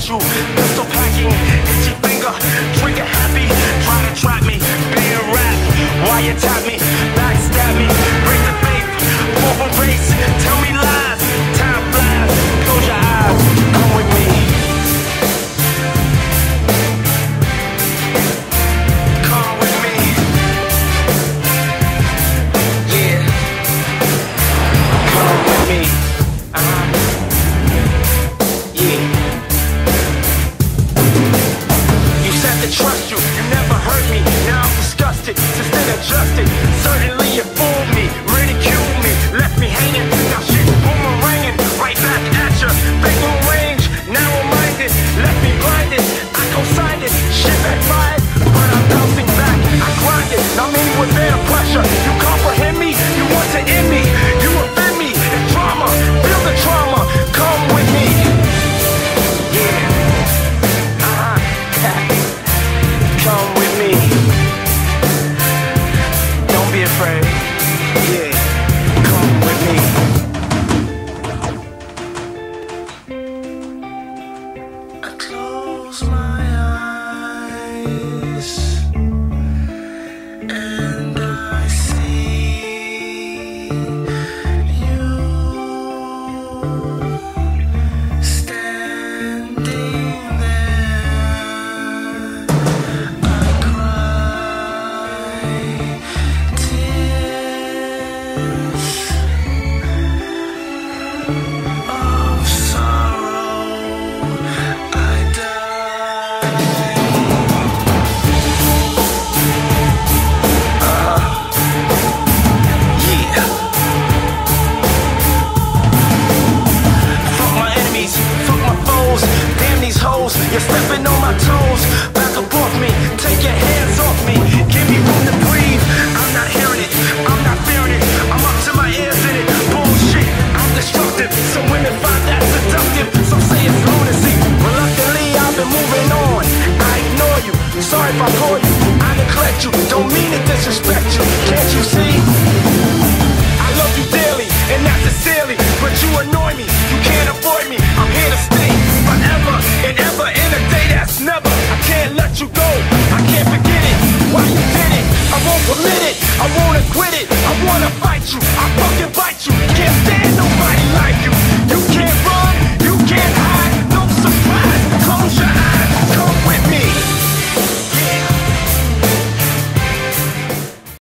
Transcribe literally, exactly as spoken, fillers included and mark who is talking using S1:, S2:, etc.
S1: at you. Pistol packing, itchy finger, trigger happy. Try to trap me, being rap. Why you tap me, backstab me, break the faith, over race, tell me lies. Time flies, close your eyes, come with me. Come with me. Yeah. Come with me. Uh-huh. Yeah. You said to trust you, you never hurt me. Now I'm disgusted, since then adjusted. Certainly you fooled me, ridiculed me, left me hanging. Now shit boomeranging, right back at ya. Big long range, narrow-minded, left me blinded. I co-signed it, shit backfired, but I'm bouncing back. I grind it, now me with better pressure. You comprehend me, you want to end me, you offend me. It's drama, feel the trauma, come with me. Yeah, uh-huh. Come with me. Don't be afraid. Yeah, come with me. I close my eyes and I see you standing there. I cry tears of sorrow. I die. Yeah. Fuck my enemies, fuck my foes. Damn these hoes, you're stepping on my toes. Back up off me, take your hands off me. Give me room to breathe. I'm not hearing it, I'm not fearing it. I'm up to my ears in it. Bullshit, I'm destructive. Some women find that seductive. Some say it's lunacy. Reluctantly, I've been moving on. I ignore you. Sorry if I bore you. I neglect you. Don't mean to disrespect you. Can't you see? I love you dearly, and not sincerely, but you annoy me, you can't avoid me, I'm here to stay, forever and ever, in a day that's never, I can't let you go, I can't forget it, why you did it, I won't permit it, I won't acquit it, I wanna fight you, I